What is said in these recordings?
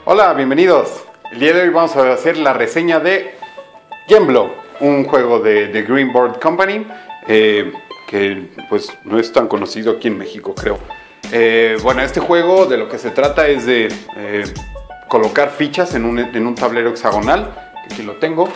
Hola, bienvenidos. El día de hoy vamos a hacer la reseña de Gemblow, un juego de Green Board Company que pues no es tan conocido aquí en México, creo. Bueno, este juego de lo que se trata es de colocar fichas en un tablero hexagonal, que aquí lo tengo.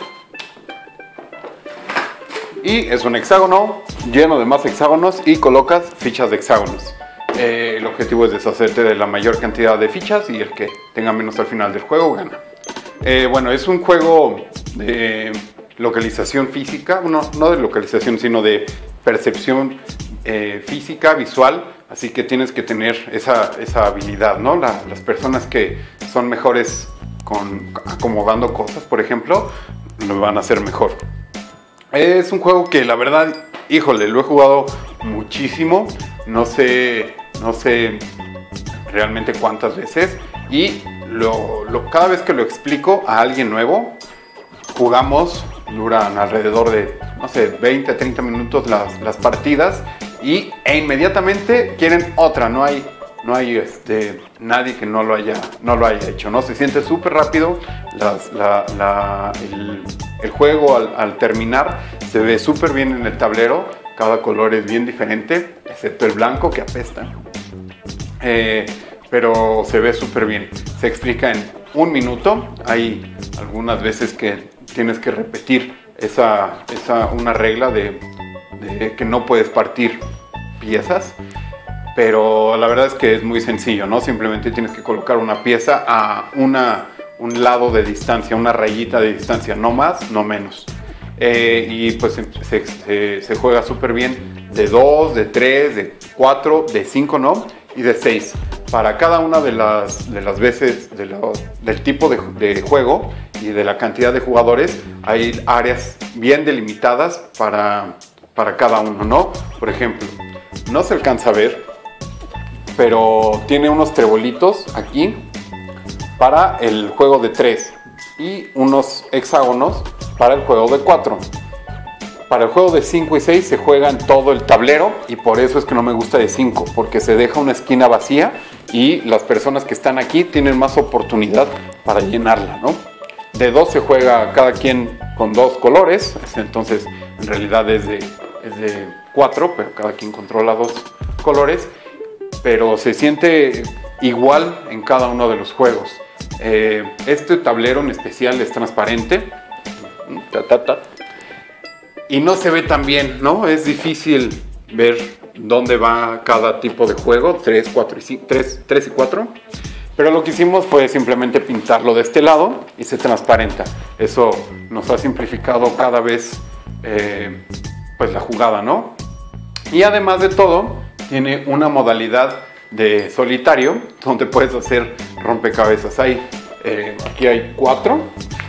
Y es un hexágono lleno de más hexágonos y colocas fichas de hexágonos. El objetivo es deshacerte de la mayor cantidad de fichas y el que tenga menos al final del juego gana. Bueno, es un juego de localización física, no de localización, sino de percepción física, visual, así que tienes que tener esa habilidad, ¿no? Las personas que son mejores acomodando cosas, por ejemplo, lo van a hacer mejor. Es un juego que la verdad, híjole, lo he jugado muchísimo, no sé realmente cuántas veces, y cada vez que lo explico a alguien nuevo, duran alrededor de, no sé, 20 a 30 minutos las partidas, e inmediatamente quieren otra. No hay nadie que no lo haya hecho, ¿no? Se siente súper rápido, el juego al terminar se ve súper bien en el tablero. Cada color es bien diferente, excepto el blanco que apesta. Pero se ve súper bien. Se explica en un minuto. Hay algunas veces que tienes que repetir una regla de que no puedes partir piezas. Pero la verdad es que es muy sencillo, ¿no? Simplemente tienes que colocar una pieza a un lado de distancia, una rayita de distancia, no más, no menos. Y pues se juega súper bien de 2, de 3, de 4, de 5, ¿no? Y de 6. Para cada una de las veces del tipo de juego y de la cantidad de jugadores, hay áreas bien delimitadas para cada uno, ¿no? Por ejemplo, no se alcanza a ver, pero tiene unos trebolitos aquí para el juego de 3 y unos hexágonos para el juego de 4. Para el juego de 5 y 6 se juega en todo el tablero, y por eso es que no me gusta de 5, porque se deja una esquina vacía y las personas que están aquí tienen más oportunidad para llenarla, ¿no? De 2 se juega cada quien con 2 colores, entonces en realidad es de 4, pero cada quien controla 2 colores, pero se siente igual en cada uno de los juegos. Este tablero en especial es transparente y no se ve tan bien, ¿no? Es difícil ver dónde va cada tipo de juego, 3 y 4. Pero lo que hicimos fue simplemente pintarlo de este lado y se transparenta. Eso nos ha simplificado cada vez pues la jugada, ¿no? Y además de todo, tiene una modalidad de solitario donde puedes hacer rompecabezas. Aquí hay 4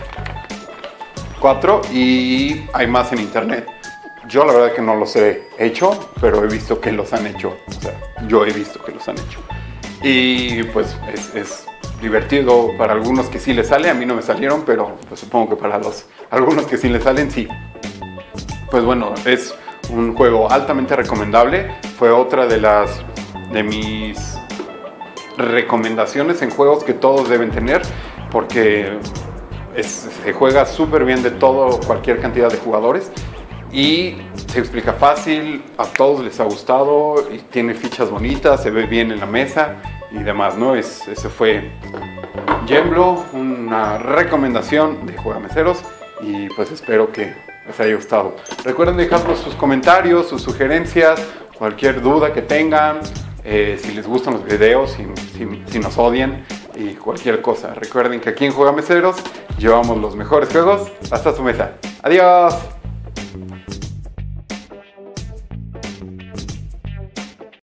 y hay más en internet. Yo la verdad que no los he hecho, pero he visto que los han hecho. O sea, yo he visto que los han hecho. Y pues es divertido para algunos que sí les sale. A mí no me salieron, pero pues supongo que para algunos que sí les salen, sí. Pues bueno, es un juego altamente recomendable. Fue otra de mis recomendaciones en juegos que todos deben tener, porque se juega súper bien de cualquier cantidad de jugadores, y se explica fácil, a todos les ha gustado, y tiene fichas bonitas, se ve bien en la mesa y demás, ¿no? Ese fue Gemblow, una recomendación de Juegameseros, y pues espero que les haya gustado. Recuerden dejarnos sus comentarios, sus sugerencias, cualquier duda que tengan, si les gustan los videos, si nos odian y cualquier cosa. Recuerden que aquí en Juegameseros llevamos los mejores juegos hasta su mesa. ¡Adiós!